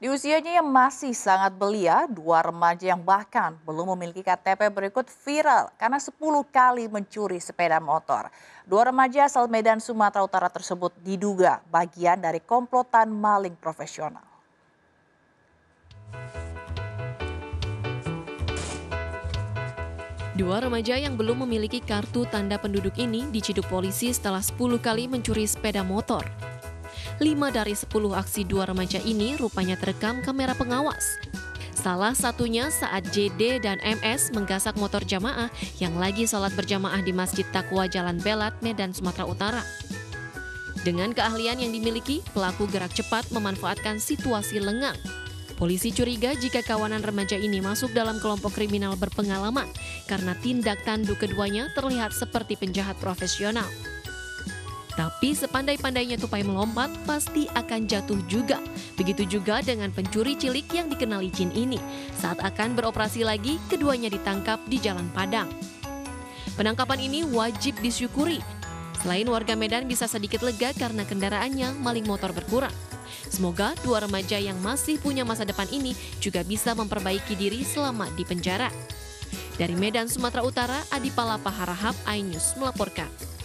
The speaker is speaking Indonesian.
Di usianya yang masih sangat belia, dua remaja yang bahkan belum memiliki KTP berikut viral karena 10 kali mencuri sepeda motor. Dua remaja asal Medan, Sumatera Utara tersebut diduga bagian dari komplotan maling profesional. Dua remaja yang belum memiliki kartu tanda penduduk ini diciduk polisi setelah 10 kali mencuri sepeda motor. 5 dari 10 aksi dua remaja ini rupanya terekam kamera pengawas. Salah satunya saat JD dan MS menggasak motor jamaah yang lagi sholat berjamaah di Masjid Taqwa Jalan Belat, Medan, Sumatera Utara. Dengan keahlian yang dimiliki, pelaku gerak cepat memanfaatkan situasi lengang. Polisi curiga jika kawanan remaja ini masuk dalam kelompok kriminal berpengalaman karena tindak tanduk keduanya terlihat seperti penjahat profesional. Tapi sepandai-pandainya tupai melompat, pasti akan jatuh juga. Begitu juga dengan pencuri cilik yang dikenal licin ini. Saat akan beroperasi lagi, keduanya ditangkap di Jalan Padang. Penangkapan ini wajib disyukuri. Selain warga Medan bisa sedikit lega karena kendaraannya, maling motor berkurang. Semoga dua remaja yang masih punya masa depan ini juga bisa memperbaiki diri selama di penjara. Dari Medan, Sumatera Utara, Adi Palapa Harahap, iNews melaporkan.